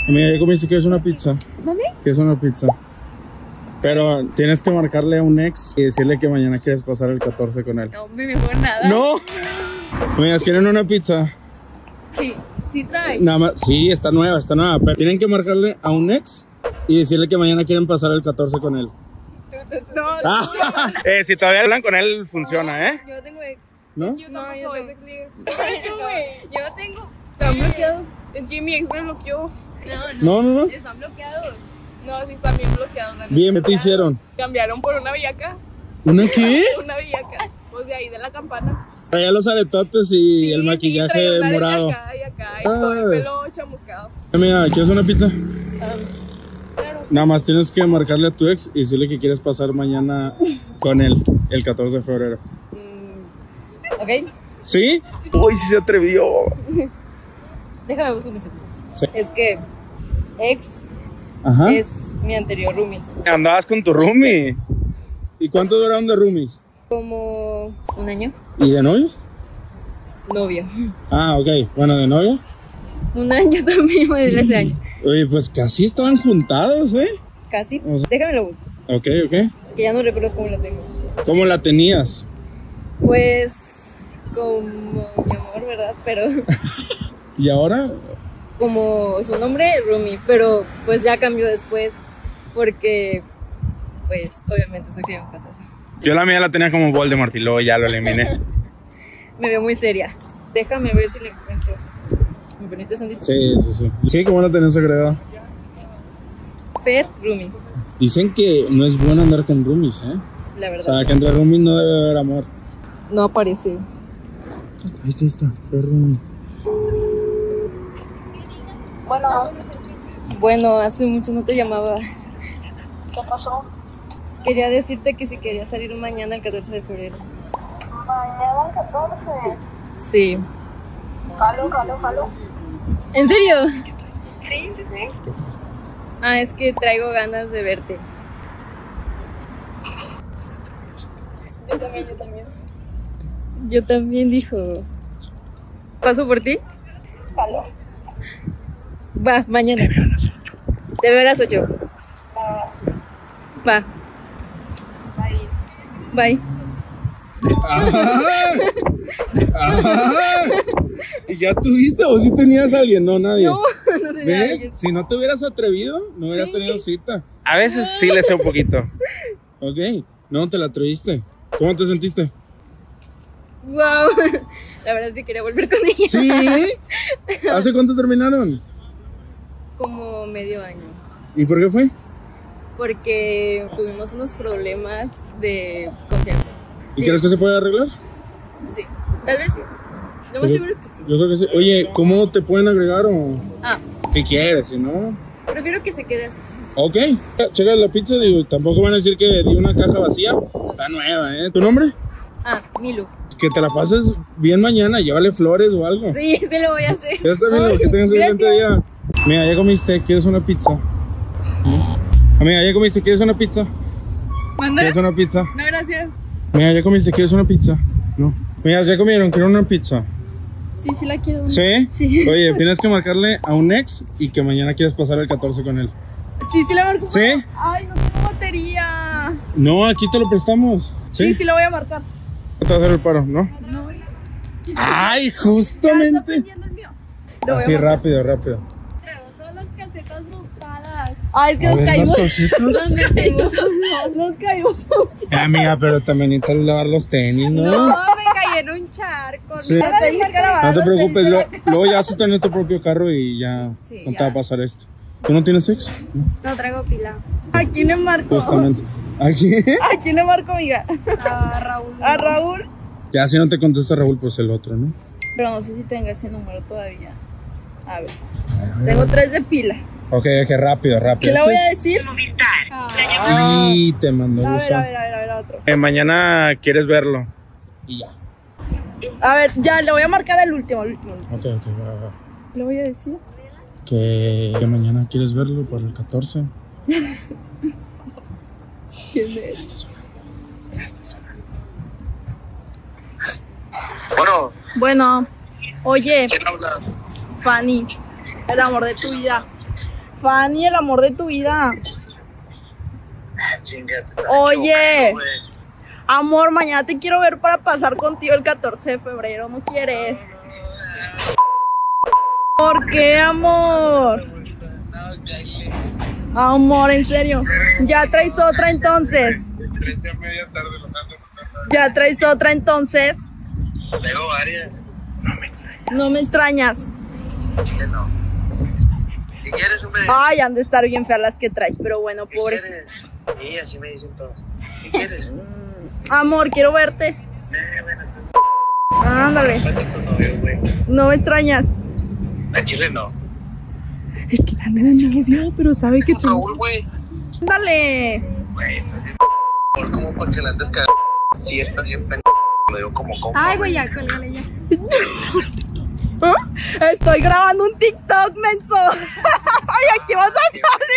Amiga, ¿ya comiste? ¿Quieres una pizza? ¿Dónde? ¿Quieres una pizza? Pero tienes que marcarle a un ex y decirle que mañana quieres pasar el 14 con él. No, mejor nada. ¡No! Amigas, ¿quieren una pizza? Sí, sí trae. Nada más, sí, está nueva, pero tienen que marcarle a un ex y decirle que mañana quieren pasar el 14 con él. No, Si todavía hablan con él, funciona, ¿eh? yo tengo ex. ¿No? Yo tampoco es ex. Yo Yo tengo. ¿Están bloqueados? Es que mi ex me bloqueó. No. Están bloqueados. No, sí están bien bloqueados. la neta. Bien, ¿qué te hicieron? Cambiaron por una villaca. ¿Una qué? Una villaca. Pues de ahí de la campana. Traía los aretotes y el Sí, maquillaje traía una morado. areta acá y acá. Y todo el Ay. pelo chamuscado. Amiga, ¿quieres una pizza? Claro. Nada más tienes que marcarle a tu ex y decirle que quieres pasar mañana con él, el 14 de febrero. ¿Ok? ¿Sí? Uy, sí se atrevió. Déjame buscar mis segundos. Sí. Es que ex Ajá. es mi anterior roomie. Andabas con tu roomie. ¿Y cuánto duraron de roomies? Como un año. ¿Y de novios? Novio. Ah, ok. Bueno, de novio. Un año también, voy a decirle ese año. Oye, pues casi estaban juntados, ¿eh? Casi. O sea- Déjame lo busco. Ok. Que ya no recuerdo cómo la tengo. ¿Cómo la tenías? Pues como mi amor, ¿verdad? Pero ¿Y ahora? como su nombre, Rumi. Pero pues ya cambió después. Porque pues obviamente soy criado en casas. Yo la mía la tenía como Voldemort y luego ya lo eliminé. Me veo muy seria. Déjame ver si la encuentro. ¿Me permites, Sandito? Sí. Sí, ¿cómo la tenías agregada? Fer Rumi, Dicen que no es bueno andar con roomies, ¿eh? la O verdad. sea, que entre roomies no debe haber amor. No aparece. Ahí está, fue roomie. Bueno, hace mucho no te llamaba. ¿Qué pasó? Quería decirte que si quería salir mañana el 14 de febrero. Mañana el 14. Sí. Jalo. ¿En serio? Sí. Ah, es que traigo ganas de verte. Yo también. Yo también, dijo. ¿Paso por ti? Jalo. Va, mañana. Te veo a las 8. Va. Bye. ¿Y ya tuviste o sí tenías a alguien? No, nadie. No, no tenía ¿Ves? alguien. Si no te hubieras atrevido, no hubieras tenido cita. A veces sí le sé un poquito. Ok, no te la atreviste. ¿Cómo te sentiste? Wow. La verdad sí quería volver con ella. Sí. ¿Hace cuánto terminaron? Como medio año. ¿Y por qué fue? Porque tuvimos unos problemas de confianza. ¿Y crees que se puede arreglar? Sí, tal vez sí. Lo más Yo- seguro es que sí. Yo creo que sí. Oye, ¿cómo te pueden agregar o Ah, qué quieres? Si no. prefiero que se quede así. Ok, checa la pizza, digo, tampoco van a decir que di una caja vacía. Está nueva, ¿eh? ¿Tu nombre? Ah, Milu. Que te la pases bien mañana, llévale flores o algo. Sí, sí lo voy a hacer. Ya está bien, Ay, que tengas un excelente gracias. día. Mira, ya comiste, ¿quieres una pizza? Amiga, ya comiste, ¿quieres una pizza? ¿Manda? ¿Quieres una pizza? No, gracias. Mira, ya comiste, ¿quieres una pizza? No. Mira, ya comieron, ¿quieren una pizza? Sí, sí la quiero. ¿Sí? Sí. Oye, tienes que marcarle a un ex y que mañana quieres pasar el 14 con él. Sí, la marco. ¿Sí? Ay, no tengo batería. No, aquí te lo prestamos. Sí, la voy a marcar. Te va a hacer el paro, ¿no? No. ¡Ay, Ya está justamente! prendiendo el mío. Lo voy a Así, marcar. rápido. Traigo todas las calcetas usadas. Ay, es que A nos ver, caímos. unas cositas. Nos metemos. Nos caímos mucho. Amiga, pero también necesitas lavar los tenis, ¿no? No, me caí en un charco. Sí. No, Te dije que lavar No te los tenis preocupes, en la luego ya vas a tener tu propio carro y ya Sí, no te ya. va a pasar esto. ¿Tú no tienes ex? No traigo pila. ¿A quién le marco? Justamente. ¿Aquí? ¿A quién le marco, amiga? A Raúl. A Raúl. Ya si no te contesta Raúl, pues el otro, ¿no? Pero no sé si tenga ese número todavía. A ver. Tengo 3 de pila. Ok, rápido. ¿Qué le voy a decir? Y te mandó A ver, buzón. a ver, otro. Mañana quieres verlo. Y ya. A ver, ya, le voy a marcar el último. Ok, va. ¿Le voy a decir? Que mañana quieres verlo para el 14. ¿Quién es? Bueno, Bueno, oye, ¿quién habla? Fanny, el amor de tu vida. Fanny, el amor de tu vida. Chinga, te estás Oye. equivocando, güey. Amor, mañana te quiero ver para pasar contigo el 14 de febrero. ¿No quieres? ¿Por qué, amor? Amor, en serio. Ya traes otra entonces. 13 a media tarde lo ando. Ya traes otra entonces. Tengo varias. No me extrañas. Chile, no. ¿Qué quieres, hombre? Ay, han de estar bien feas las que traes, pero bueno, ¿Qué pobres. quieres? Sí, así me dicen todos. ¿Qué quieres? Amor, quiero verte. Bueno, Ándale. vete tu novio, güey. No me extrañas. A Chile no. Es que la novio, pero sabe que tú. Raúl, güey. Ándale. Güey, estás bien como para que la andes cagando. Sí, estás bien pendejo. Lo digo como compa. Ay, güey, ya, cuélgale ya. ¿Ah? Estoy grabando un TikTok, menso. Ay, aquí vas a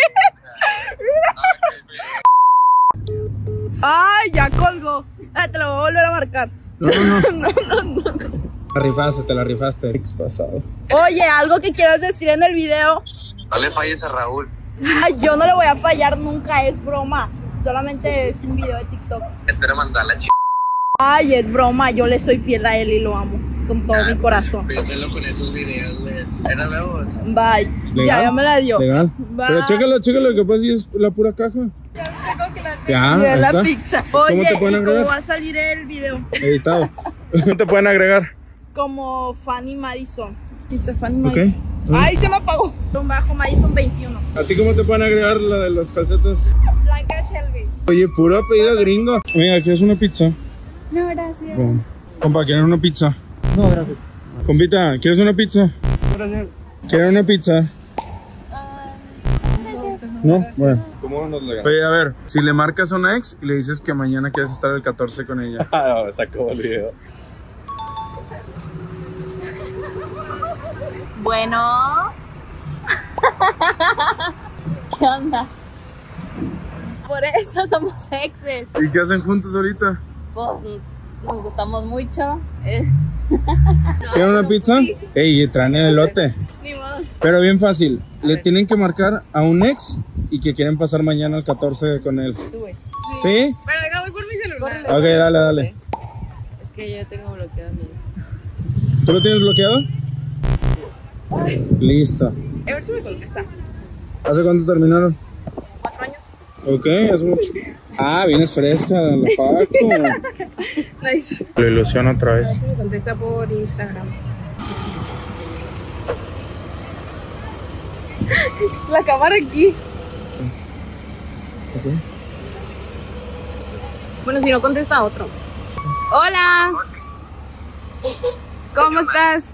salir. Ay, ya colgó. Ah, te lo voy a volver a marcar. No. La rifaste, te la rifaste. Ex pasado. Oye, algo que quieras decir en el video. No le falles a Raúl. Ay, yo no le voy a fallar nunca, es broma. Solamente es un video de TikTok. Te voy a mandar la chica. Ay, es broma, yo le soy fiel a él y lo amo con todo mi corazón. Piénsalo con esos videos, güey. Era nuevos. Bye. ¿Legal? Ya me la dio. Legal. Bye. Pero chécalo, que pasa si es la pura caja. Ya, Y de ahí la está. pizza. ¿Cómo Oye, te pueden ¿y cómo agregar? va a salir el video? Editado. ¿Cómo te pueden agregar? Como Fanny Madison. ¿Viste Fanny Ok. Madison? Ay, se me apagó. Un bajo Madison 21. ¿A ti cómo te pueden agregar la de las calcetas? Blanca Shelby. Oye, puro apellido gringo. Mira, ¿quieres una pizza? No, gracias. Bueno. Compa, ¿quieres una pizza? No, gracias. Compita, ¿quieres una pizza? Gracias. ¿Quieres una pizza? No, bueno. ¿Cómo nos le Oye, a ver, si le marcas a una ex y le dices que mañana quieres estar el 14 con ella. Se acabó el video. Bueno. ¿Qué onda? Por eso somos exes. ¿Y qué hacen juntos ahorita? Pues nos gustamos mucho. ¿Quieren una pizza? Ey, traen el elote. Ni modo. Pero bien fácil. Le tienen que marcar a un ex y que quieren pasar mañana el 14 con él. ¿Sí? Pero venga, voy por mi celular. Ok, dale. Es que yo tengo bloqueado mi. ¿Tú lo tienes bloqueado? Listo. A ver si me contesta. ¿Hace cuánto terminaron? 4 años. Ok, es mucho. Ah, vienes fresca, la Paco. Nice. Lo ilusiona otra vez. Me contesta por Instagram. La cámara aquí. Bueno, si no contesta otro. Hola. ¿Cómo estás?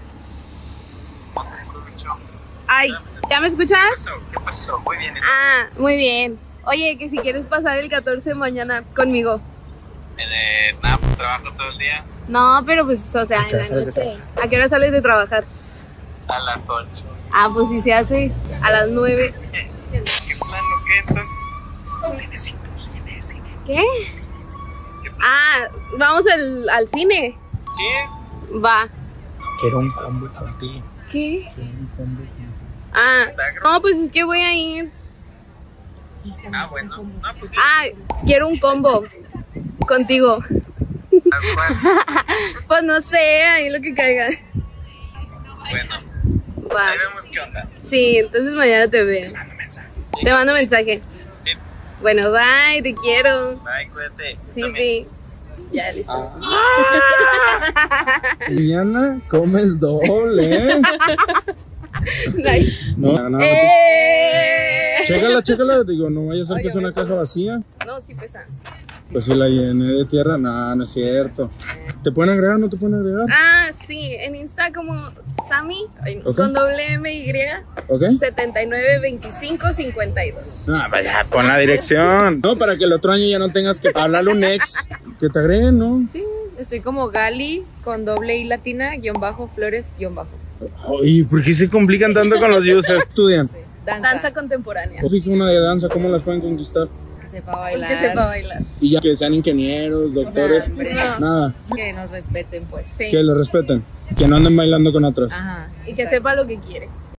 Ay, ¿ya me escuchas? ¿Qué pasó? Muy bien. Ah, muy bien. Oye, que si quieres pasar el 14 mañana conmigo. Nada, pues trabajo todo el día. No, pero pues, o sea, en la noche. ¿A qué hora sales de trabajar? A las 8. Ah, pues si se hace a las 9. ¿Qué plan o qué entonces? ¿Qué? Ah, vamos al cine. Sí. Va. Quiero un combo contigo. ¿Qué? Ah, no, pues es que voy a ir. Ah, bueno. No, pues sí. Ah, quiero un combo contigo. Pues no sé, ahí lo que caiga. Bueno, Va. ahí vemos qué onda. Sí, entonces mañana te veo. Te mando mensaje. Sí. Bueno, bye, te quiero. Ay, cuídate. Sí, sí. Ya, listo. Mañana comes doble, ¿eh? Nice. No. Chécala, digo, no vaya a ser que sea una caja vacía. No, sí pesa. Pues si la llené de tierra, no es cierto. ¿Te pueden agregar o no te pueden agregar? Ah, sí, en Insta como Sammy, Ok. con doble MY, ¿Ok? 792552. No, vaya, pon la dirección. No, para que el otro año ya no tengas que hablarle a un ex. Que te agreguen, ¿no? Sí, estoy como Gali, con doble I latina, _ Flores, _ Ay, ¿por qué se complican tanto con los users? Estudian. Danza contemporánea. Yo fije una de danza, ¿cómo las pueden conquistar? Que sepa bailar. Pues que sepa bailar. Y ya que sean ingenieros, doctores, No. nada. Que nos respeten, pues. Sí. Que lo respeten. Que no anden bailando con otros. Ajá. Y que sepa lo que quiere.